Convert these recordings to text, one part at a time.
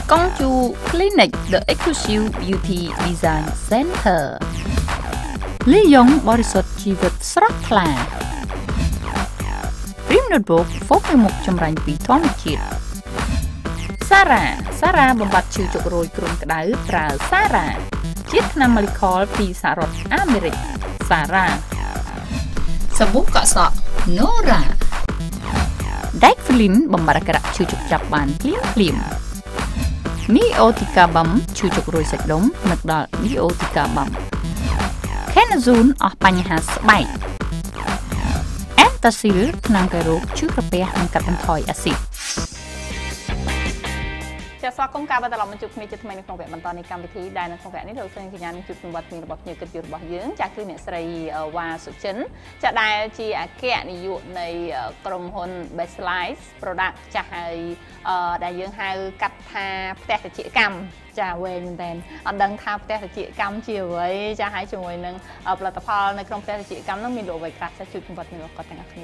Kongju Clinic The Exclusive Beauty Design Center លីយ៉ុងបរិសុទ្ធជីវិតស្រស់ថ្លា Prim Notebook ហ្វូកនៅមុខចម្រាញ់ពីធម្មជាតិ Sara បំបត្តិឈឺជក់រោយគ្រុនក្តៅប្រើ Sara ជាតិថ្នាំម៉ាលីខលពីសហរដ្ឋអាមេរិក Sara សាប៊ូកក់សក់ Nora Diclofenac បំបត្តិអាការៈឈឺជក់ចាប់បានភ្លាម Neotica Balm ឈឺជក់រោយសាច់ដុំនឹកដល់ Neotica Balm Kenazone អស់បញ្ហាស្បែក Antacid ថ្នាំកែរោគឈឺក្រពះនិងកាត់បន្ថយអាស៊ីត ចាសស្វាគមន៍ការបន្តឡប់មកជួបគ្នាជាថ្មីនៅក្នុងវគ្គបន្តនៃកម្មវិធីដែលនៅក្នុងវគ្គនេះលោកស្រីកញ្ញានឹងជួបជាមួយគ្នារបស់ភ្ញៀវកិត្តិយសរបស់យើងចាគឺអ្នកស្រីវ៉ាសុចិនចាដែលជាអគ្គនាយកនៃក្រុមហ៊ុន Best Life Product ចាហើយដែលយើងហៅកាត់ថាផ្ទះតិចកម្មចាវែងមែនតើអត់ដឹងថាផ្ទះតិចកម្មជាអ្វីចាហើយជាមួយនឹងផលិតផលនៅក្នុងផ្ទះតិចកម្មនោះមានលោកអ្វីខ្លះចាជួបជាមួយគ្នារបស់គាត់ទាំងអស់គ្នា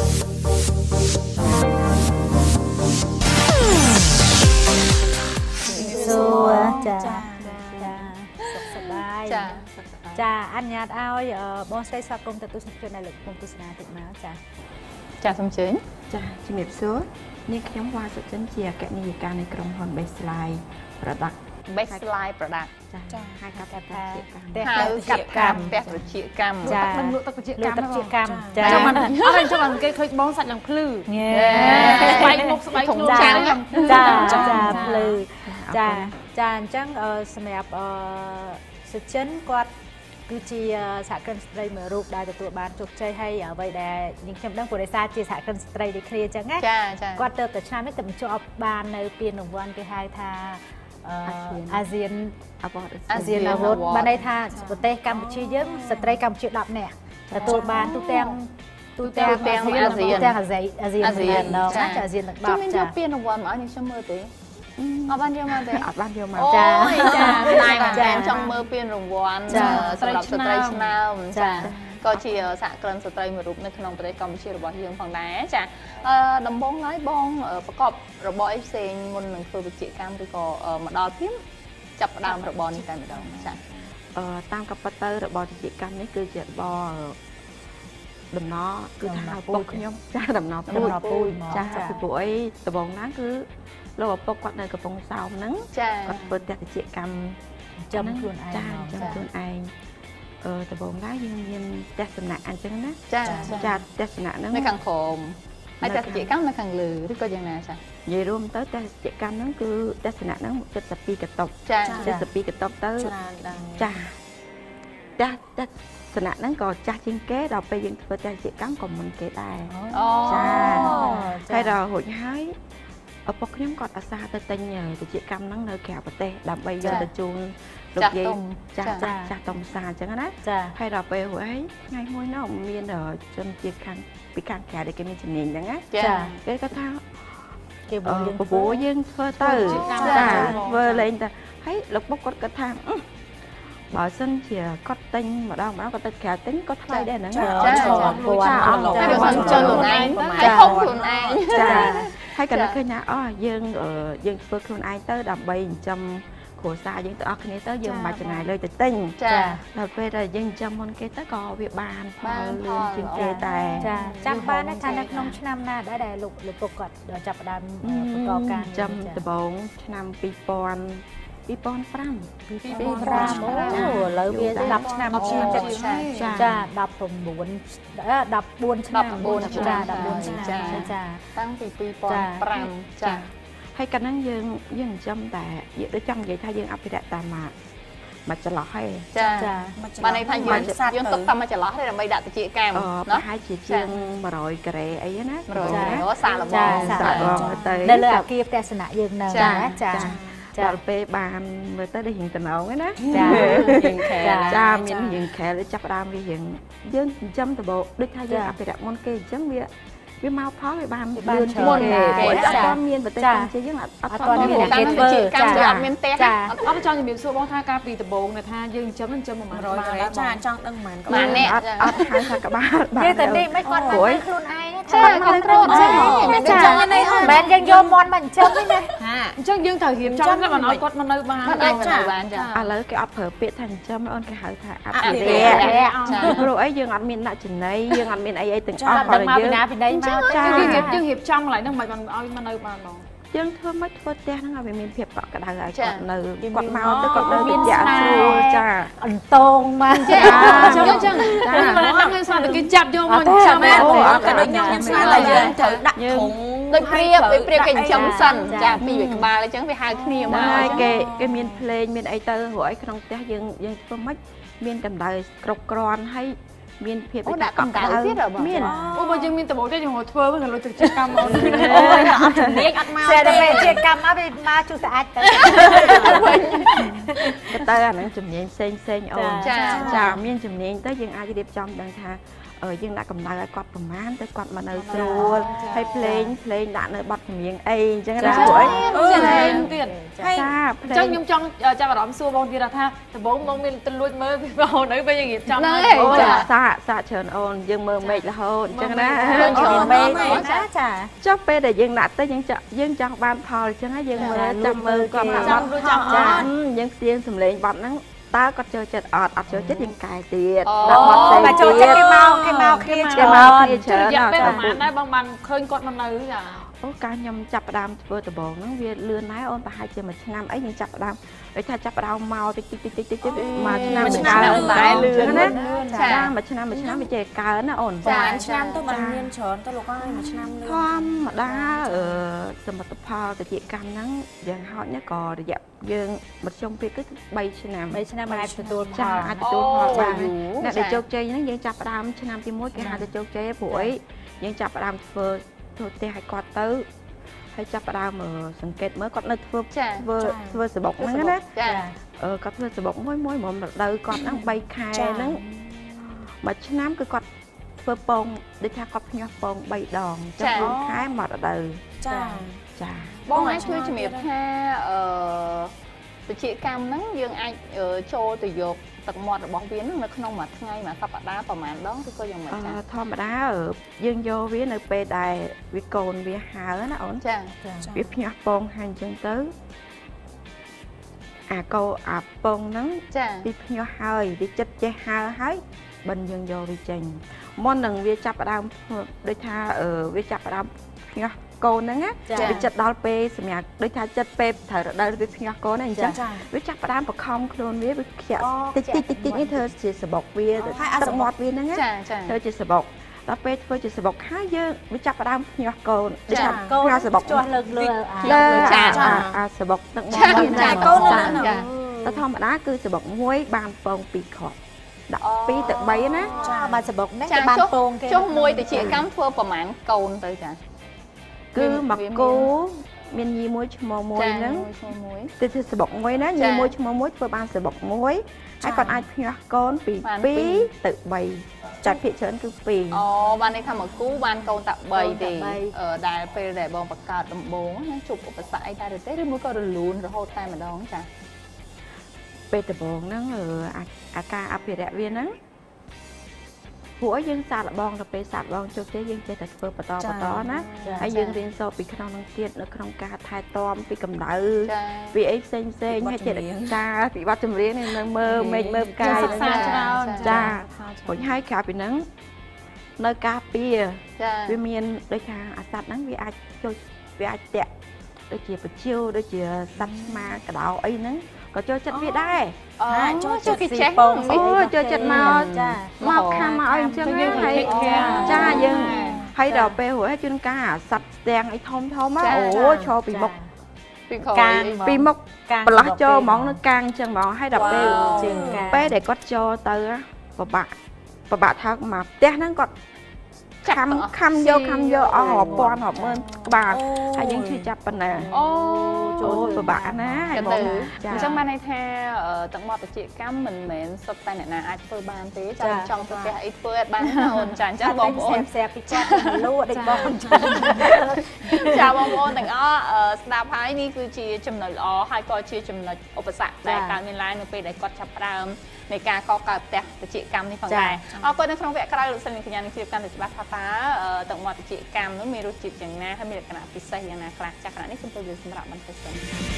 ចាអញ្ញាតឲ្យបងស្រីស្វាគមន៍ទៅទស្សនិកជនដែលលើកកំពុងទស្សនាទឹកមកចាសូមជើញចាជំរាបសួរនាងខ្ញុំវ៉ាសុចិនជាអគ្គនាយិកានៃក្រុមហ៊ុន Best Life Product Best Life Product ចាហៅកាត់ថាផ្ទះត្រជាកម្មចានឹងលក់ទឹកត្រជាកម្មចាចាំមិនអត់ចាំមិនគេឃើញបងសាច់ឡើងភ្លឺស្បែកមុខស្បែកខ្លួនចាភ្លឺចាអញ្ចឹងសម្រាប់សុចិនគាត់គឺជាសហគ្រិនស្ត្រីមួយរូបដែលទទួលបានជោគជ័យហើយអ្វីដែលនាងខ្ញុំដឹងព្រោះដោយសារជាសហគ្រិនស្ត្រីដូចគ្នាអញ្ចឹងណាគាត់ទៅតែឆ្នាំនេះទៅបញ្ចប់បាននៅពានរង្វាន់គេហៅថាអាស៊ានអាវុធបានន័យថាប្រទេសកម្ពុជាយើងស្ត្រីកម្ពុជា10នាក់ទទួលបានទូទាំងអាស៊ានដល់ចាអាស៊ានទាំង10ចាមានយកពានរង្វាន់មកឲ្យនាងខ្ញុំមើលទេអត់បានយកមកទេអត់បានយកមកចាតែមែនចង់មើលពានរង្វាន់សម្រាប់ស្ត្រីឆ្នើមចាក៏ជាសហគ្រិនស្ត្រីមួយរូបនៅក្នុងប្រទេសកម្ពុជារបស់យើងផងដែរចាដំបូងឡើយបងប្រកបរបរអីផ្សេងមុននឹងធ្វើវិជ្ជាកម្មឬក៏មកដល់ព្រាមចាប់ផ្ដើមរបរនេះតែម្ដងចាតាមកប៉ាត់ទៅរបរវិជ្ជាកម្មនេះគឺជារបរដំណរគឺថាពុកខ្ញុំចាដំណរពូជចាពីព្រោះអីដំបូងណាគឺលោកឪពុកគាត់នៅកំពង់សោមហ្នឹងគាត់ធ្វើតេតិកម្មចំខ្លួនឯងចំខ្លួនឯងដំបូងណាយើងមានទស្សនៈអញ្ចឹងណាចាទស្សនៈហ្នឹងនៅខាងក្រោមហើយតេតិកម្មនៅខាងលើឬក៏យ៉ាងណាចានិយាយរួមទៅតេតិកម្មហ្នឹងគឺទស្សនៈហ្នឹង72កតុប72កតុបទៅចាទស្សនៈហ្នឹងក៏ចាស់ជាងគេដល់ពេលយើងធ្វើតេតិកម្មក៏មុនគេដែរចាហើយដល់រួចហើយឪពុកខ្ញុំគាត់អាសាទៅទិញវិជ្ជាកម្មហ្នឹងនៅក្រៅប្រទេសដើម្បីយកទៅជូនលោកយាយចាស់តុំសាអញ្ចឹងណាហើយដល់ពេលរួចហើយថ្ងៃមួយនោះមានជនជាតិខាងពីខាងក្រៅដែលគេមានជំនាញអញ្ចឹងណាគេគាត់ថាគេបបួរយើងធ្វើទៅចាធ្វើលេងទៅហើយលោកពុកគាត់គិតថាបើសិនជាគាត់ទិញម្ដងគាត់ទៅក្រៅទិញគាត់ថ្លៃដែរហ្នឹងចាអត់លោកចាអត់លោកហើយគាត់ចូលខ្លួនឯងហើយហុកខ្លួនឯងចាហើយក៏នឹកឃើញថាយើងធ្វើខ្លួនឯងទៅដើម្បីចិញ្ចឹមគ្រួសារយើងទាំងអស់គ្នាទៅយើងមិនបាច់ចំណាយលុយទៅទិញចាដល់ពេលដែលយើងចិញ្ចឹមមុនគេទៅក៏វាបានផលលឿនជាងគេតែចាចាំបានថានៅក្នុងឆ្នាំណាដែរដែលលោកពុកគាត់ចាប់ផ្ដើមប្រកបការចិញ្ចឹមដំបូងឆ្នាំ2005អូឥឡូវវា10ឆ្នាំចា14ឆ្នាំចាតាំងពី2005ចាហើយកាលហ្នឹងយើងចិញ្ចឹមតែដូចចង់និយាយថាយើងអភិរក្សតាមមកចន្លោះហើយចាបានន័យថាយើងទុកតាមមកចន្លោះទេដើម្បីដាក់តិចកម្មប្រហែលជាជាង100ការ៉េអីណា100សាឡបងទៅនៅលើអាគារផ្ទះសនៈយើងនៅចាដល់ពេលបានមើលទៅដូចរៀងតំណងណាចារៀងខែចាមានរៀងខែចាប់ដើមវារៀងយើងចិញ្ចឹមដបោដូចថាយើងអភិរក្សមុនគេអញ្ចឹងវាវាមកផលវាបានលឿនមុនគេអត់មានប្រទេសកម្ពុជាយើងអត់មានគេធ្វើកម្មវាអត់មានផ្ទះអត់ចង់ជំរាបសួរបងថាការពីដំបូងនៅថាយើងចិញ្ចឹម100 ចាចង់ដឹងប៉ុន្មានអត់ហៅថាក្បាលទេតែនេះមិនគាត់មកខ្លួនឯងចាគាត់ត្រូវមិនចឹងនេះមិនយើងយកមន់មកចិញ្ចឹមនេះណាអញ្ចឹងយើងត្រូវរៀបចំតែមិនឲ្យគាត់មកនៅបានបានចាឥឡូវគេអត់ប្រើពាក្យថាចិញ្ចឹមអូនគេហៅថាអភិរក្សព្រោះអីយើងអត់មានដាក់ចំណីយើងអត់មានអីទាំងអស់គាត់យើងមកពីណាពីដីមកចាយើងរៀបចំកន្លែងហ្នឹងមិនឲ្យមកនៅបានបងយើងធ្វើមិនធ្វើផ្ទះហ្នឹងឲ្យវាមានភាពកក់ក្ដៅឲ្យគាត់នៅគាត់មកទៅគាត់នៅមានស្រួលចាអន្តងមកចាអញ្ចឹងចាមកហ្នឹងស្មានតែគេចាប់យកមកចាំអូក៏ដូចខ្ញុំស្មានតែយើងត្រូវដាក់ធុងដូចព្រៀបគេចិញ្ចឹមសិនចាពីវាក្បាលអញ្ចឹងវាហៅគ្នាមកគេមានភ្លេងមានអីទៅរួចឲ្យក្នុងផ្ទះយើងធ្វើមិនមានកម្ដៅគ្រប់គ្រាន់ហើយមានភាពដាក់កម្ដៅទៀតមានអូបើយើងមានដំបូងទេយើងធ្វើវិញក៏លុយទៅជាកម្មមកអូយអត់ជំនាញអត់មកតែជាកម្មមកវាមកជួយស្អាតទៅទៅអាហ្នឹងជំនាញផ្សេងអូនចាមានជំនាញទៅយើងអាចរៀបចំដឹងថាយើងដាក់កម្ដៅឲ្យគាត់ប្រមាណទៅគាត់មកនៅស្រួលហើយភ្លេងដាក់នៅបទចម្រៀងអីអញ្ចឹងណាព្រោះអីភ្លេងទៀតចាភ្លេងអញ្ចឹងខ្ញុំចង់ចាប់អារម្មណ៍សួរបងទៀតថាដំបូងបងមានទៅលួចមើលពីបងនៅពេលយើងរៀបចំអូសាច្រើនអូនយើងមើលមេឃរហូតអញ្ចឹងណាច្រើនមេឃចាចុះពេលដែលយើងដាក់ទៅយើងចង់បានផលអញ្ចឹងយើងមើលចាំមើលគាត់បត់យើងស្ទៀងសម្លេងបត់ហ្នឹងតើគាត់ចូលចិត្តអត់ចូលចិត្តយើងកែទៀតដាក់បត់ផ្សេងទៀតចូលចិត្តគេមកគ្នាច្រើនរយៈពេលប្រហែលដែរបងបានឃើញគាត់មកនៅចាអូការខ្ញុំចាប់ផ្ដើមធ្វើដំបូងហ្នឹងវាលឿនដែរអូនប្រហែលជាមួយឆ្នាំអីយើងចាប់ផ្ដើមដូចថាចាប់ផ្ដើមមកតិចមួយឆ្នាំតែលឿនណាចាមួយឆ្នាំវាចេះកើនណាអូនចាឆ្នាំទៅមិនមានច្រើនទៅលោកអើយមួយឆ្នាំលឿនធម្មតាសមិទ្ធផលតិចកម្មហ្នឹងយ៉ាងហោចណាក៏រយៈយើងមធ្យមពេលគឺ3ឆ្នាំអាចទទួលផលអាចទទួលផលបានអ្នកដែលជោគជ័យហ្នឹងយើងចាប់ផ្ដើមឆ្នាំទី1គេហៅថាជោគជ័យព្រោះអីយើងចាប់ផ្ដើមធ្វើផ្ទះឲ្យគាត់ទៅហើយចាប់ផ្ដើមសង្កេតមើលគាត់នៅធ្វើសបុកហ្នឹងណាគាត់ធ្វើសបុកមួយហ្មងរដូវគាត់ហ្នឹង3ខែហ្នឹងមួយឆ្នាំគឺគាត់ធ្វើពងដូចថាគាត់ភ្ញាស់ពង3ដងចាំ4ខែមួយរដូវចាបងអាចជួយជំរាបថាវិជ្ជាកម្មហ្នឹងយើងអាចចូលទៅយកទឹកមាត់របស់វានឹងនៅក្នុងមួយថ្ងៃមួយសប្តាហ៍ប្រហែលដងឬក៏យ៉ាងម៉េចចាធម្មតាយើងយកវានៅពេលដែលវាកូនវាហើណាអូនចាវាភ្ញាស់ពងហើយអញ្ចឹងទៅអាពងហ្នឹងវាភ្ញាស់ហើយវាចិត្តចេះហើហើយបិណ្ឌយើងយកវាចេញមុននឹងវាចាប់ផ្ដើមដូចថាវាចាប់ផ្ដើមភ្ញាស់កូនហ្នឹងវាចិត្តដល់ពេលសម្រាប់ដូចថាចិត្តពេលត្រូវរដូវវាភ្ញាស់កូនហ្នឹងអញ្ចឹងវាចាប់ផ្ដើមបខំខ្លួនវាខ្ជាក់តិចនេះធ្វើជាសបុកវាទឹកមាត់វាហ្នឹងធ្វើជាសបុកដល់ពេលធ្វើជាសបុកហើយយើងវាចាប់ផ្ដើមភ្ញាស់កូនដូចថាកូនសបុកជាស់លើសបុកទឹកមាត់វាចាកូនហ្នឹងតែធម្មតាគឺសបុកមួយបានពង2គ្រាប់ដាក់2ទៅ3ណាចាបានសបុកនេះគេបានពងគេចុះមួយទៅជាកម្មធ្វើប្រហែលកូនទៅចាគឺមកគោមានញីមួយឈ្មោះមួយហ្នឹងទៅធ្វើសបុកមួយណាញីមួយឈ្មោះមួយធ្វើបានសបុកមួយហើយគាត់អាចភ្ញាស់កូនពី2ទៅ3ចាត់ភាគច្រើនគឺ2 អូបានន័យថាមកគូបានកូនតែ3ទេដែលពេលដែលបងបង្កើតដំបូងណាជួបឧបសគ្គអីដែរទេឬមួយក៏រលូនរហូតតែម្ដងចាពេលដំបូងហ្នឹងអាការអភិរក្សវាហ្នឹងព្រោះយើងសាកល្បងទៅពេលសាកល្បងជោគជ័យយើងចេះតែធ្វើបន្តណាហើយយើងរៀនសូត្រពីក្នុងនឹងទៀតនៅក្នុងការថែទាំពីកម្ដៅពីអីផ្សេងហើយចិត្តការពីវត្តចម្រៀងនៅមើលមេឃមើលផ្កាយច្រើនចាព្រោះហើយក្រៅពីហ្នឹងនៅការពារវាមានដូចថាអាសត្វហ្នឹងវាអាចតាក់ដូចជាបជាវដូចជាសត្វស្មាកដោអីហ្នឹងក៏ចូលចិត្តវាដែរចូលចិត្តគេចេះចូលចិត្តមកខាំមកឲ្យអញ្ចឹងហើយចាយើងហើយដល់ពេលរួចហើយជួនកាលសត្វស្ទាំងអីធំអូឈរពីមុខពីមុខប្រឡោះចូលហ្មងនៅកាងអញ្ចឹងហ្មងហើយដល់ពេលពេលដែលគាត់ចូលទៅពិបាកថាមកផ្ទះហ្នឹងគាត់ខំយកអស់រាប់ពាន់រាប់ម៉ឺនក្បាលហើយយើងជួយចាប់ប៉ុណ្ណាចូលពិបាកណាហើយបងអញ្ចឹងបានន័យថាទាំងមកបច្ចេកកម្មមិនមែនសុទ្ធតែអ្នកណាអាចធ្វើបានទេចាំចង់ទៅផ្ទះអីធ្វើអត់បានអូនចាអញ្ចឹងបងប្អូនស្រាប់ពីគាត់លក់ដូចបងចាបងប្អូនទាំងអស់ស្ដាប់ហើយនេះគឺជាចំណុចល្អហើយក៏ជាចំណុចឧបសគ្គដែលកើតមានឡើងនៅពេលដែលគាត់ចាប់ផ្ដើមនៃការកកើតផ្ទះបច្ចេកកម្មនេះផងដែរអរគុណនៅក្នុងវគ្គក្រោយលោកសិននាងកញ្ញានឹងជម្រាបកាន់តែច្បាស់ថាតើទាំងមកបច្ចេកកម្មនោះមានរសជាតិយ៉ាងណាហើយមានលក្ខណៈពិសេសយ៉ាងណាខ្លះចាស់ខណៈនេះសូមទៅយើងសម្រាប់បន្ទស្សន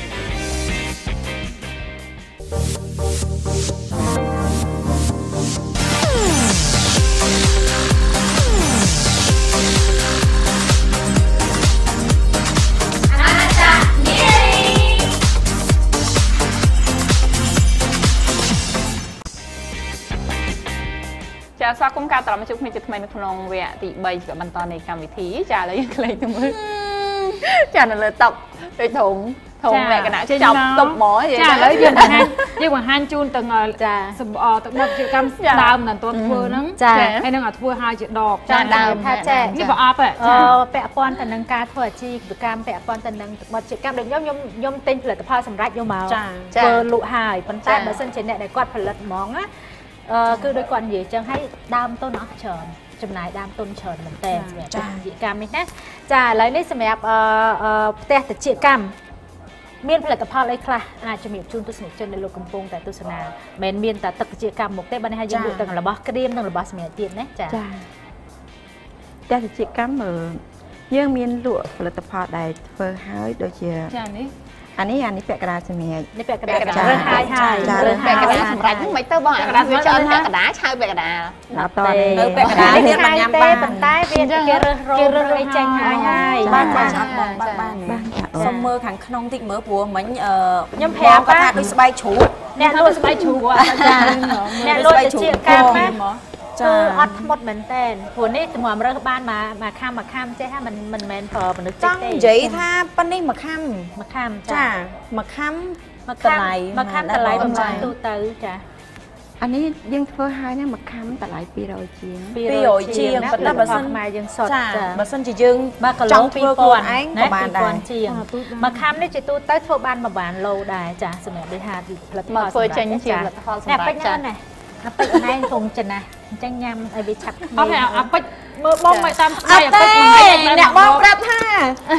ចាស្វាគមន៍ការត្រឡប់មកជួបគ្នាជាថ្មីនៅក្នុងវគ្គទី3វគ្គបន្តនៃកម្មវិធីចាឥឡូវយើងក្លែងទៅមើលចានៅលើតុដូចធំលក្ខណៈចាប់តុបហ្មងចាឥឡូវយើងបង្ហាញជូនទាំងចាសម្បទឹកមកជាកម្មដើមមិនទាន់ធ្វើហ្នឹងចាហើយនឹងធ្វើឲ្យជាដបចាដើមថាចានេះប្រអប់ពាក់ព័ន្ធទៅនឹងការធ្វើអាជីវកម្មពាក់ព័ន្ធទៅនឹងបទជាកម្មដូចខ្ញុំទិញផលិតផលសម្រាប់យកមកធ្វើលក់ហើយប៉ុន្តែបើសិនជាអ្នកដែលគាត់ផលិតហ្មងណាគឺដោយគាត់និយាយចឹងឲ្យដើមទុនអស់ច្រើនចំណាយដើមទុនច្រើនមែនតើសម្រាប់វិជាកម្មនេះណាចាឥឡូវនេះសម្រាប់ផ្ទះតិចកម្មមានផលិតផលអីខ្លះអាចជំរាបជូនទស្សនិកជនដែលលោកកំពុងតែទស្សនាមិនមានតែទឹកវិជាកម្មមុខទេបើនេះយើងលក់ទាំងរបស់ក្រៀមនិងរបស់សម្រាប់ទៀតណាចាផ្ទះវិជាកម្មយើងមានលក់ផលិតផលដែលធ្វើហើយដូចជាចានេះអានេះពាក់កណ្ដាលសម្រាប់នេះពាក់កណ្ដាលរើសហើយរើសពាក់កណ្ដាលសម្រាប់ហ្នឹងមិនទៅបងអាកណ្ដាលវាច្រើនពាក់កណ្ដាលឆៅពាក់កណ្ដាលអត់តនៅពាក់កណ្ដាលទៀតមិនញ៉ាំបានប៉ុន្តែវាគេរើសអីចេញហើយបានបានសុំមើលខាងក្នុងតិចមើលព្រោះមិញខ្ញុំប្រាប់ថាដូចស្បែកជ្រូកអ្នកលក់ស្បែកជ្រូកចាអ្នកលក់ជាកម្មណាគឺអត់ធ្មត់មែនតើព្រោះនេះជំនួសរើសបានមកខាំចេះហ្នឹងមិនមែនប្រើមនុស្សតិចទេនិយាយថាប៉ានេះមកខាំចាមកខាំតម្លៃប្រហែលទូទៅចាអានេះយើងធ្វើហើយណាមកខាំតម្លៃ200ជាង 200ជាងប៉ុន្តែបើសិនខ្មែរយើងសុតចាបើសិនជាយើងចង់ធ្វើខ្លួនឯងក៏បានដែរជាងមកខាំនេះជាទូទៅធ្វើបាន1បានឡូដែរចាសម្រាប់ដូចថាផលិតផលមកធ្វើចេញជាផលិតផលសម្រាប់ចាអាពេជ្រណែធំចិនណាអញ្ចឹងញ៉ាំឲ្យវាឆាប់អត់អាពេជ្រមើលបងមកតាមស្បែកអាពេជ្រអ្នកបងប្រាប់ថា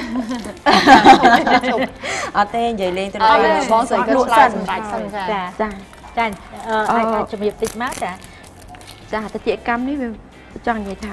អត់ទេនិយាយលេងទៅបងស្រីក៏ឆ្លើយសម្រាប់សិនចាអាចជំរាបតិចមកចាតិចកម្មនេះវាចង់និយាយថា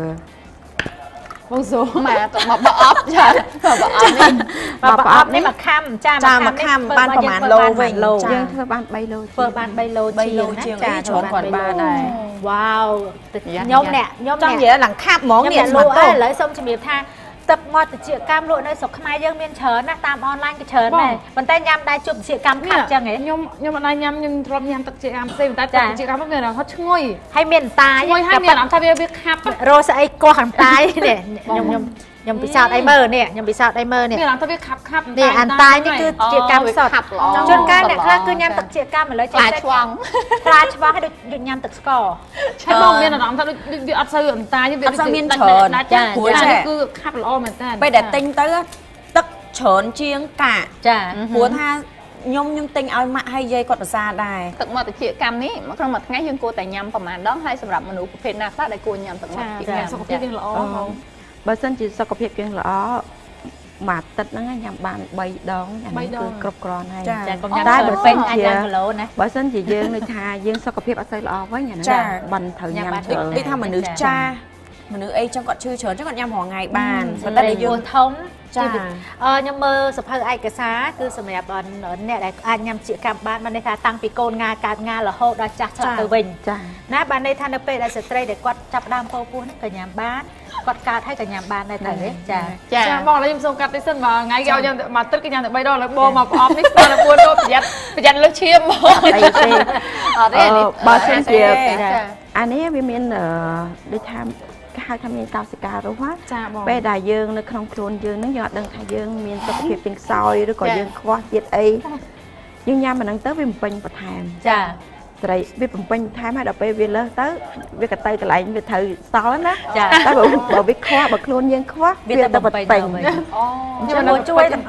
បងសូមកបអប់ចាបអប់នេះមកខាំចាមកខាំបានប្រហែលឡូវិញយើងធ្វើបាន3ឡូធ្វើបាន3ឡូជាងចាច្រើនគាត់បានដែរវ៉ាវខ្ញុំចង់និយាយឡើងខាប់ហ្មងនេះលក់ឥឡូវសូមជំរាបថាទឹកមាត់តិចកម្មលក់នៅស្រុកខ្មែរយើងមានច្រើនណាតាមអនឡាញក៏ច្រើនដែរប៉ុន្តែញ៉ាំដែរជួបតិចកម្មខាប់ចឹងហ៎ខ្ញុំអត់ដែរញ៉ាំខ្ញុំធ្លាប់ញ៉ាំទឹកតិចកម្មផ្សេងតែទឹកតិចកម្មហ្នឹងគេហត់ឈ្ងុយហើយមានអន្តាយហើយមានអារម្មណ៍ថាវាខាប់រស់ស្អីកោះអន្តាយនេះខ្ញុំពិសោធន៍អីមើលនេះខ្ញុំពិសោធន៍អីមើលនេះមានអារម្មណ៍ថាវាខាប់នេះអន្តាយនេះគឺជាកម្មសុទ្ធជួនកាលអ្នកខ្លះគឺញ៉ាំទឹកជាកម្មឥឡូវចេះឆ្វងខ្លាឆ្វងឲ្យដូចញ៉ាំទឹកស្ករហើយបងមានអារម្មណ៍ថាដូចវាអត់សូវអន្តាយវាអត់សូវមានច្រើនព្រោះគឺខាប់ល្អមែនតើពេលដែលទិញទៅទឹកច្រើនជាងកាកចាព្រោះថាខ្ញុំទិញឲ្យម៉ាក់ហើយយាយគាត់ប្រសាដែរទឹកមាត់តិចកម្មនេះក្នុងមួយថ្ងៃយើងគួរតែញ៉ាំប្រហែលដងហើយសម្រាប់មនុស្សប្រភេទណាខ្លះដែលគួរញ៉ាំទឹកមាត់តិចកម្មសុខភាពយើងល្អហ្មងបើសិនជាសុខភាពយើងល្អមួយអាទិត្យហ្នឹងញ៉ាំបាន3ដងអានេះគឺគ្រប់គ្រាន់ហើយតែបើពេញអាចញ៉ាំគីឡូណាបើសិនជាយើងនៅថាយើងសុខភាពអត់សូវល្អវិញអាហ្នឹងបានត្រូវញ៉ាំច្រើនដូចថាមនុស្សចាស់មនុស្សអីចឹងគាត់ឈឺច្រើនចឹងគាត់ញ៉ាំរាល់ថ្ងៃបានប៉ុន្តែយើងធំចាខ្ញុំមើលសភៅឯកសារគឺសម្រាប់អ្នកដែលអាចញ៉ាំជាកម្មបានបានន័យថាតាំងពីកូនងាកើតងារហូតដល់ចាស់ឆ្លាតទៅវិញណាបានន័យថានៅពេលដែលស្ត្រីដែលគាត់ចាប់ដើមពោពោះហ្នឹងក៏ញ៉ាំបានគាត់កើតហើយក៏ញ៉ាំបានដែរទៅចាបងឥឡូវខ្ញុំសូមកាត់តិចសិនបើថ្ងៃគេឲ្យញ៉ាំមកទឹកគេញ៉ាំតែ3ដងឥឡូវបោមកប្រអប់នេះស្គាល់តែ4ដងប្រយ័ត្នលើសឈាមហ្មងអត់ទេបើសិនជាអានេះវាមានដូចថាគេហៅថាមានកោសិការោសចាបងពេលដែលយើងនៅក្នុងខ្លួនយើងនឹងយើងអត់ដឹងថាយើងមានសុខភាពទាំងខ្សោយឬក៏យើងខ្វះជាតិអីយើងញ៉ាំអាហ្នឹងទៅវាបំពេញបន្ថែមចា sợi việc bấm bánh thay mà đập về lơ tới việc cái tay cái lại việc thời sáu đó ta bảo việc khoa bật luôn nhưng khoa việc ta bật bánh cho nó chui tầm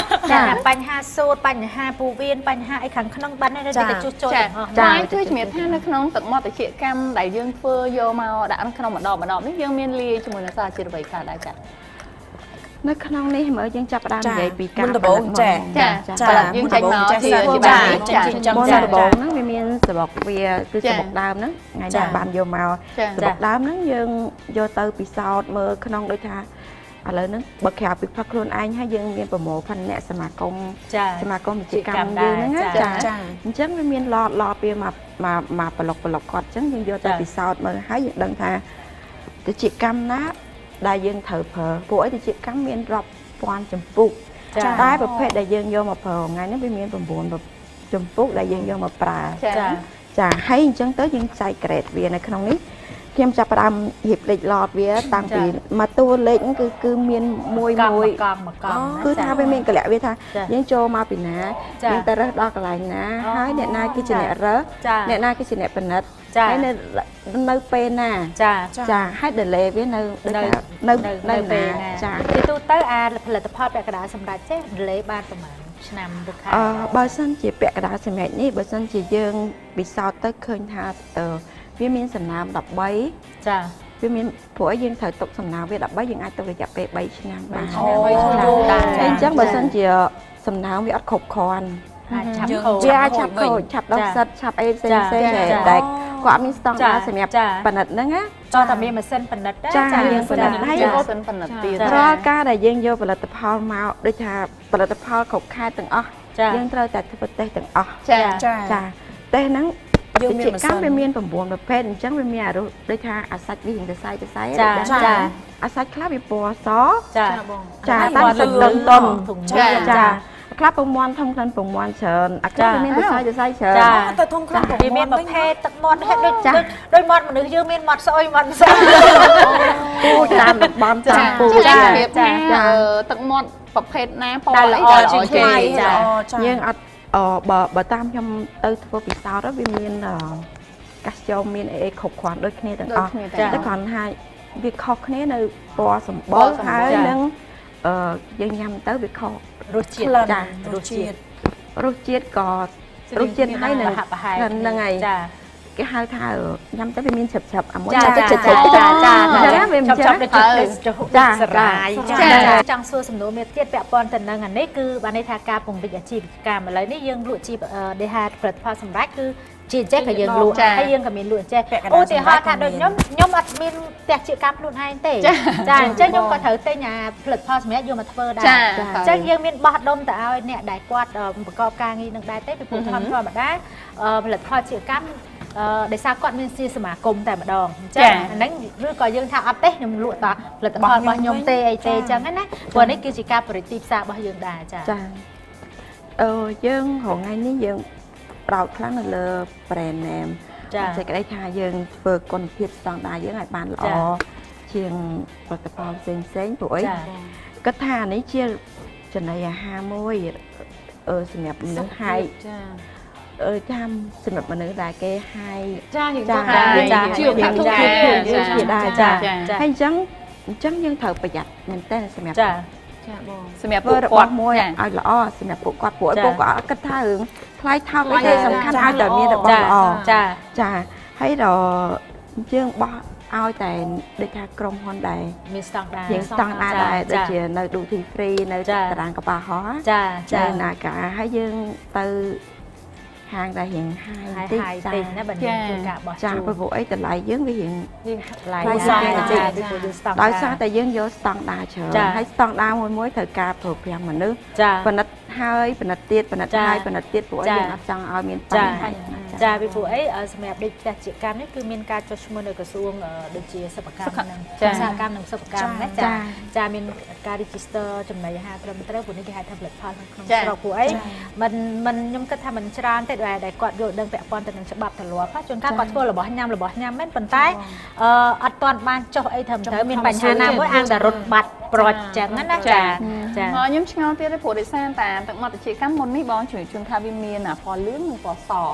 là bánh ha sốt bánh ha bù viên bánh haไอ้ขังขนมบันนี่เราจะช่วยได้ช่วยเมียท่านในขนมตึกมอตะเชียกรรมได้ยังเฟื่อโยมาด่านขนมมาดอกนี่ยังเมียนลีจมูกนักศึกษาจิตวิทยาได้จ้ะนักขนมนี่เหมือนยังจับดามใหญ่ปีการมันตะโบงจ้ะยังใจมาที่บ้านมันตะโบงนั่งเมียนสะบอกเวียคือสะบอกดามนั่งไงดามบานโยมาสะบอกดามนั่งยังโยเตอร์ปีซอดเมื่อขนมโดยท่าอะไรนั่งบักแขวปีพักโคลนไอ้ให้ยังเมียนโปรโมพันเนี่ยสมาคมกิจกรรมยังนั่งจ้ะจังเมียนรอเปียมาปลอกกอดจังยังโยเตอร์ปีซอดเมื่อให้ยังดังท่ากิจกรรมนะได้ยังเถอเพอพวกไอ้กิจกรรมเมียนรอบปอนจำปุกได้ประเภทได้ยังโยมาเพอไงนั่นเป็นเมียนประมวลแบบจำปุกได้ยังโยมาปลาจะให้จังเตอยังใจเกรดเวียในขนมนี้เทียมจับดำหยิบเหล็กหลอดเวียตามปีมาตัวเล็กคือเมียนมวยคือถ้าเป็นเมียนกระแหละเวียท่ายังโจมาปีนะยังแต่ละดอกอะไรนะให้เนี่ยนายกิจเนี่ยเรอเนี่ยนายกิจเนี่ยเป็นนัดให้ในเป็นน่ะจ้าให้เดลเลเวียในจ้าที่ตู้เตอร์อาผลิตภัณฑ์แบบกระดาษสำหรับเจ๊เดลเลบ้านประมาณนำดูค่ะบริษัทจีแปะกระดาษสมัยนี้บริษัทจียังบิซาวเตอร์เคยทาวิมีสำนามดับใบจ้าวิมีผัวยังถ่ายตกสำนามเวดับใบยังไอตัวจะเปะใบชนะบ้างใช่จังบริษัทจีสำนามวิอัดขบคอนชับโคชับดอกสัตชับเอเซนเซ่ได้กว่ามีสตองดาสมัยปนัดนั่งอะจอแต่มีมาเส้นปนัดได้จ้ายังปนัดให้เส้นปนัดตีรอก้าได้ยังโยผลิตภัณฑ์มาโดยชาผลิตภัณฑ์ขบค่ายต่างอ๋อยังเท่าแต่ทุบเตะต่างอ๋อจ้าแต่นั้นกิจกรรมเป็นเมียนผมบวมแบบเพศจังเป็นเมียรู้ด้วยท่าอาศัยวิ่งจะใส่อาศัยคลาบิปัวซอจ้าตั้งสักต้นจ้าคลาบประมวลทำกันประมวลเชิญอาคลาบเป็นเมียนจะใส่เชิญแต่ทุ่งคลาบเป็นเมียนแบบเพศตักมอดให้ด้วยจ้าโดยมอดมันนึกยืมเมียนมอดซอยมันซอยปูจามบอมจามปูจ้าตักมอดประเภทน้ำปอไหลจริงยังบ่ตามยำเตอร์ทัวร์ปีซาวแล้ววิมีนกัสโจมีนเอขบขวัญด้วยគ្នាទាំងអស់តែគ្រាន់ថាវាខុសគ្នានៅពណ៌សម្បុរហើយនឹងយើងញ៉ាំទៅវាខុសរសជាតិចារសជាតិក៏រសជាតិហើយនឹងហ្នឹងហើយគេហៅថាញ៉ាំទៅវាមានឆាប់អាមួយចាវាមានឆាប់ចាសរាយចង់សួរសំណួរមួយទៀតពាក់ព័ន្ធទៅនឹងអានេះគឺបានន័យថាការពង្រីកអាជីវកម្មឥឡូវនេះយើងលក់ជីដែលហៅផលិតផលសម្រាប់គឺជាចេះក៏យើងលក់ហើយយើងក៏មានលក់ចេះឧទាហរណ៍ថាដូចខ្ញុំអត់មានផ្ទះជាកម្មខ្លួនឯងទេចាអញ្ចឹងខ្ញុំក៏ត្រូវទិញអាផលិតផលសម្រាប់យកមកធ្វើដែរអញ្ចឹងយើងមានបោះដុំទៅឲ្យអ្នកដែលគាត់ប្រកបការងារនឹងដែរទេពីព្រោះធម្មតាផលិតផលជាកម្មដោយសារគាត់មានជាសមាគមតែម្ដងអញ្ចឹងអាហ្នឹងឬក៏យើងថាអត់ទេខ្ញុំលក់តផលិតផលរបស់ខ្ញុំទេអីទេអញ្ចឹងណាព្រោះនេះគឺជាការបរិទីផ្សាររបស់យើងដែរចាយើងរងថ្ងៃនេះយើងប្រោតខ្លាំងនៅលើ brand name សេចក្តីថាយើងធ្វើគុណភាពស្តង់ដារយើងឲ្យបានល្អជាងផលិតផលផ្សេងព្រោះអីគាត់ថានេះជាចំណីអាហារមួយសម្រាប់មនុស្សហើយចាំសម្រាប់មនុស្សដែលគេហាយជាភាពធូរធានដែរហើយអញ្ចឹងយើងត្រូវប្រយ័ត្នមែនតើសម្រាប់បងសម្រាប់ពួកគាត់មួយឲ្យល្អសម្រាប់ពួកគាត់ពួកគាត់គិតថារឿងថ្លៃថោកអីទេសំខាន់ឲ្យតែមានរបស់ល្អចាហើយដល់យើងបោះឲ្យតែដូចថាក្រុមហ៊ុនដែរមានស្តង់ដារយើងស្តង់ដារដែរដូចជានៅ duty free នៅតារាងកប៉ាល់ហោះចាណាកាហើយយើងទៅហាងដែលរៀងហាយតិចណាបើយើងធ្វើការបោះចាព្រោះអីតម្លៃយើងវារៀងថ្លៃដោយសារតែយើងយកស្តង់ដារច្រើនហើយស្តង់ដារមួយត្រូវការប្រូក្រាមមនុស្សពិនិត្យហើយពិនិត្យទៀតពិនិត្យហើយពិនិត្យទៀតព្រោះយើងអត់ចង់ឲ្យមានបញ្ហាចាពីព្រោះអីសម្រាប់ដូចផ្ទះជាកម្មនេះគឺមានការចុះឈ្មោះនៅក្រសួងដូចជាសិប្បកម្មនិងសហកម្មនិងសិប្បកម្មណាចាមានការ register ចំណីអាហារត្រឹមត្រូវព្រោះនេះគេហៅថាផលិតផលក្នុងស្រុកព្រោះអីមិនខ្ញុំគិតថាមិនច្រើនទេដែលគាត់យល់ដឹងពាក់ព័ន្ធទៅនឹងច្បាប់ទម្លាប់ជួនកាលគាត់ធ្វើរបស់ញ៉ាំមែនប៉ុន្តែអត់ទាន់បានចុះអីត្រឹមត្រូវមានបញ្ហាណាមួយអាងតែរត់បាត់ប្រូចចឹងណាចាខ្ញុំឆ្ងល់ទៀតព្រោះដោយសារតែទឹកមាត់ជាកម្មមុននេះបងជួយជួនថាវាមានពណ៌លឿងនិងពណ៌សចា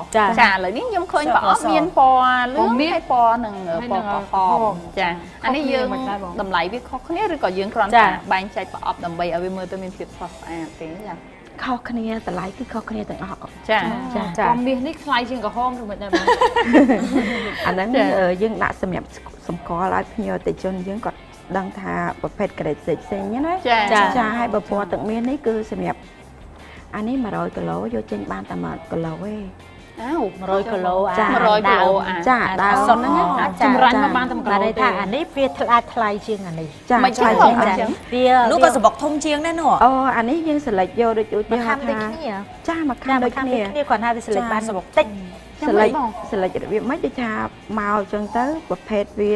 ចាឥឡូវនេះខ្ញុំឃើញប្រអប់មានពណ៌លឿងហើយពណ៌នឹងពណ៌ក្រហមចាអានេះយើងតម្លៃវាខុសគ្នាឬក៏យើងគ្រាន់តែបែងចែកប្រអប់ដើម្បីឲ្យវាមើលទៅមានភាពស្រស់ស្អាតទេចាខុសគ្នាតម្លៃគឺខុសគ្នាទាំងអស់ចាចាពណ៌មាសនេះថ្លៃជាងក្រហមឬមិនដែរបងអាហ្នឹងយើងដាក់សម្រាប់សម្គាល់ឲ្យភ្ញៀវតិជនយើងគាត់ដឹងថាប្រភេទក្រេតផ្សេងៗណាចាហើយបើពណ៌ទឹកមាសនេះគឺសម្រាប់អានេះ100គីឡូយកចេញបានតែ1គីឡូទេ 100គីឡូចា100គីឡូចាដើមហ្នឹងចម្រាញ់មកបានតែ1គីឡូទេថាអានេះវាថ្លៃជាងអានេះចាមិនថ្លៃជាងអញ្ចឹងវានោះក៏សម្បុកធំជាងដែរនោះអូអានេះយើងសិលេចយកដូចឧទាហរណ៍ថាចាមកខាងដូចគ្នាគាត់ថាវាសិលេចបានតិចសិលេចរបៀបម៉េចដូចថាមកអញ្ចឹងទៅប្រភេទវា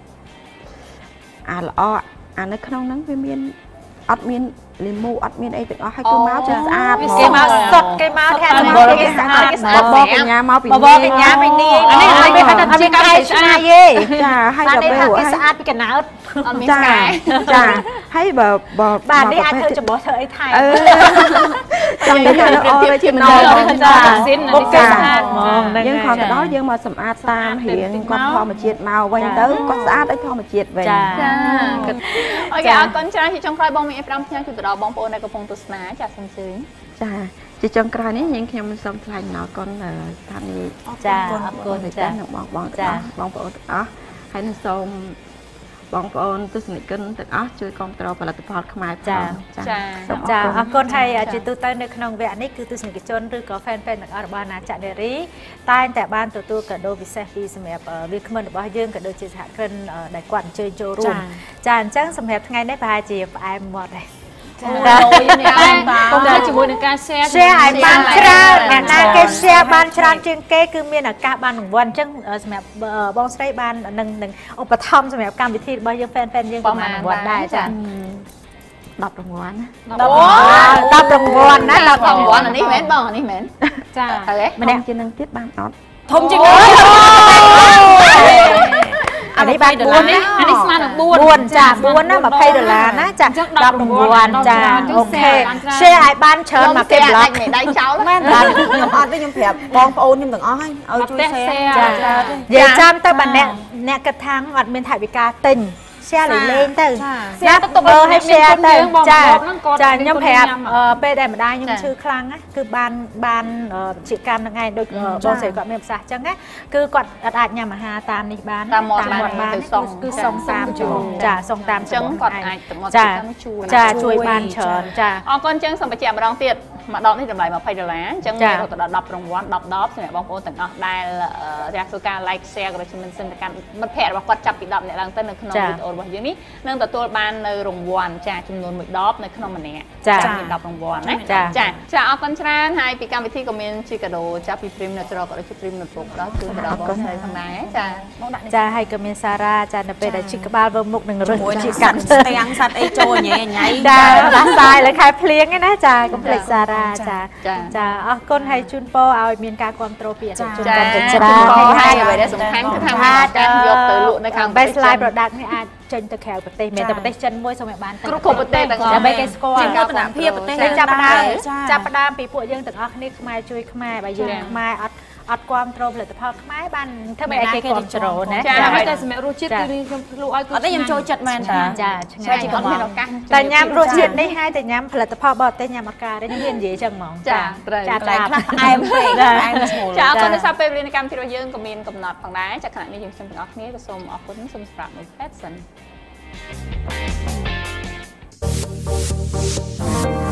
ល្អអានៅក្នុងហ្នឹងវាមានអត់មានលីមូអត់មានអីទាំងអស់ហើយគឺមកចេះស្អាតគេមកសុតគេមកថាគេស្អាតបបកញ្ញាមកពីបបកញ្ញាពីនេះអានេះគេថាជាកែឆ្នៃទេចាហើយដល់ពេលគេស្អាតពីកណើតអត់មានស្កាយចាហើយបើបាទនេះអាចធ្វើចំបោះធ្វើអីថែចង់និយាយថាអូរជាណោចាស៊ីននេះគេស្អាតហ្មងយើងខំទៅដល់យើងមកសម្អាតតាមរៀងគាត់ធម្មជាតិមកវិញទៅគាត់ស្អាតឲ្យធម្មជាតិវិញចាអូខេអរគុណច្រើនជាចុងក្រោយបងមានអីផ្ដាំផ្ញើជូនទៅដល់បងប្អូនដែលកំពុងទស្សនាចាសូមជឿចាជាចុងក្រោយនេះយើងខ្ញុំសូមថ្លែងអំណរគុណស្ថានីយ៍ចាអរគុណចានឹងបងចាបងប្អូនទាំងអស់ហើយនឹងសូមបងប្អូនទស្សនិកជនទាំងអស់ជួយគ្រប់គ្រងផលិតផលខ្មែរចាអរគុណហើយជាទូទៅនៅក្នុងវគ្គនេះគឺទស្សនិកជនឬក៏ fan ទាំងអស់របស់អាណាចក្រនារីតែងតែបានទទួលកាដូពិសេសពីសម្រាប់វាគ្មិនរបស់យើងក៏ដូចជាសហគ្រិនដែលគាត់អញ្ជើញចូលរួមចាអញ្ចឹងសម្រាប់ថ្ងៃនេះប្រហែលជាផ្អែមមាត់ដែរពុំតែជាមួយនឹងការ share ឲ្យបានច្រើនអ្នកណាគេ share បានច្រើនជាងគេគឺមានឱកាសបានរង្វាន់អញ្ចឹងសម្រាប់បងស្រីបាននឹងឧបត្ថម្ភសម្រាប់កម្មវិធីរបស់យើង fan យើងក៏បានរង្វាន់ដែរចា 10រង្វាន់ 10រង្វាន់ណា 10រង្វាន់អានេះមែនបងអានេះមែនចាហើយម្នាក់ជាងនឹងទៀតបានអត់ធំជាងនេះអានេះបាន4ណាអានេះស្មើនឹង 4ចា4ណា$20ណាចា10រង្វាន់ចាអូខេ share ឲ្យបានច្រើនមកគេ blog មិនដៃចោលមែនខ្ញុំអត់ទេខ្ញុំប្រាប់បងប្អូនខ្ញុំទាំងអស់ហើយឲ្យជួយ share ចានិយាយចាំទៅបើអ្នកគិតថាអត់មានថវិកាទិញshare លេងទៅ share ទៅមើលឲ្យ share ទៅចាខ្ញុំប្រាប់ពេលដែលម្ដាយខ្ញុំឈឺខ្លាំងណាគឺបានជាកម្មនឹងឯងដូចបងស្រីគាត់មានប្រសាសន៍អញ្ចឹងណាគឺគាត់អត់អាចញ៉ាំអាហារតាមនេះបានតាមមាត់បានគឺសុំតាមជួយចាសុំតាមអញ្ចឹងគាត់អាចទៅមាត់ចាជួយបានច្រើនចាអរគុណអញ្ចឹងសូមបញ្ជាក់ម្ដងទៀតម្ដងនេះតម្លៃ$20អញ្ចឹងមានរហូតដល់10រង្វាន់10សម្រាប់បងប្អូនទាំងអស់ដែលរាល់ធ្វើការ like share ក៏ដូចជាមិនសិនទៅកាន់មិត្តភ័ក្តិរបស់គាត់ចាប់ពី10អ្នកឡើងទៅនៅក្នុងវីដេអូរបស់យើងនេះនឹងទទួលបាននៅរង្វាន់ចាចំនួន1ដបនៅក្នុងម្នាក់មាន10រង្វាន់ណាចាអរគុណច្រើនហើយពីកម្មវិធីក៏មានជាកាដូចាប់ពី Prim Natural ក៏ដូចជា Prim Notebook ដល់គឺដល់បងស្រីផងដែរចាបងដាក់ចាហើយក៏មានសារ៉ាចានៅពេលដែលជីកក្បាលវើមុខនឹងរឹសជាកាត់ស្ទាំងសัตว์អីចូលញ៉ៃចាដាស់សាយលើខែភ្លៀងឯណាចាកុំភ្លេចសារ៉ាចាអរគុណហើយជូនពរឲ្យមានការគ្រប់គ្រងពីអតិថិជនកាន់តែច្រើនហើយអ្វីដែលសំខាន់គឺថាអាចយកទៅលក់នៅខាង Best Life Product នេះអាចចេញទៅក្រៅប្រទេសមានតែប្រទេសចិនមួយសូមឲ្យបានទៅគ្រប់ប្រទេសទាំងអស់ដើម្បីគេស្គាល់ជាមោទនភាពប្រទេសចាប់ផ្ដើមពីពួកយើងទាំងអស់គ្នាខ្មែរជួយខ្មែរបើយើងខ្មែរអត់គ្រប់គ្រងផលិតផលខ្មែរបានធ្វើឲ្យគេគ្រប់គ្រងណាចាហើយតែសម្រាប់រសជាតិគឺខ្ញុំលក់ឲ្យអត់ទេខ្ញុំចូលចិត្តមែនចាឆ្ងាញ់អត់មានឱកាសតែញ៉ាំរសជាតិនេះហើយតែញ៉ាំផលិតផលបរទេសញ៉ាំអត់ការទេខ្ញុំនិយាយចឹងហ្មងចាត្រូវចាតែខ្លះផ្អែមពេកផ្អែមឈ្ងុលចាអរគុណដែលសាប់ពេលវេលានៃកម្មវិធីរបស់យើងក៏មានកំណត់ផងដែរចាខណៈនេះយើងខ្ញុំទាំងអស់គ្នាក៏សូមអរគុណសូមសម្រាប់មួយផេតសិន